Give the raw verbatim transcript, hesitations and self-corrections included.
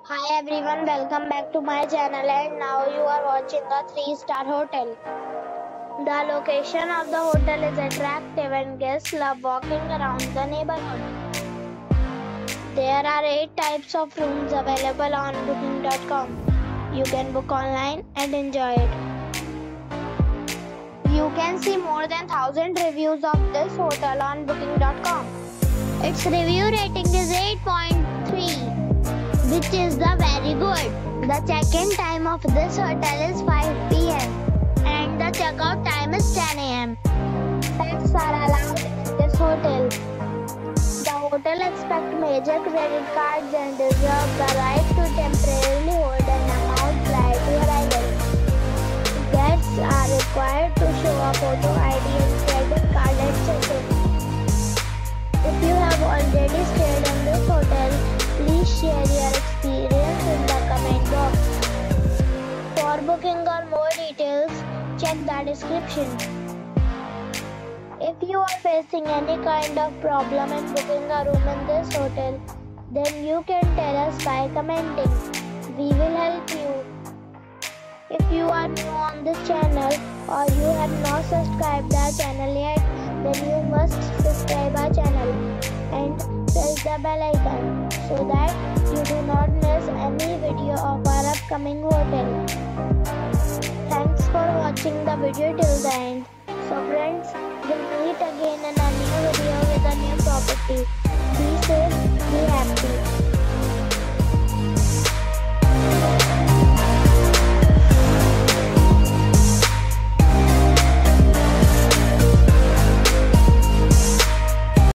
Hi everyone, welcome back to my channel and now you are watching a three star hotel. The location of the hotel is attractive and guests love walking around the neighborhood. There are eight types of rooms available on booking dot com. You can book online and enjoy it. You can see more than one thousand reviews of this hotel on booking dot com. Its review rating is eight point three, which is the very good. The check-in time of this hotel is five p m and the check-out time is ten a m Pets are allowed in this hotel. The hotel accepts major credit cards and reserves the right to temporarily hold an amount prior to arrival. Guests are required to show a photo I D and credit card at check-in. If you have already stayed in this hotel, please share your experience in the comment box. For booking or more details, check the description. If you are facing any kind of problem in booking a room in this hotel, then you can tell us by commenting. We will help you. If you are new on this channel or you have not subscribed our channel yet, then you must subscribe our channel and press the bell icon so that you do not miss any video of our upcoming hotel. Thanks for watching the video till the end. So friends, we'll meet again in a new video with a new topic.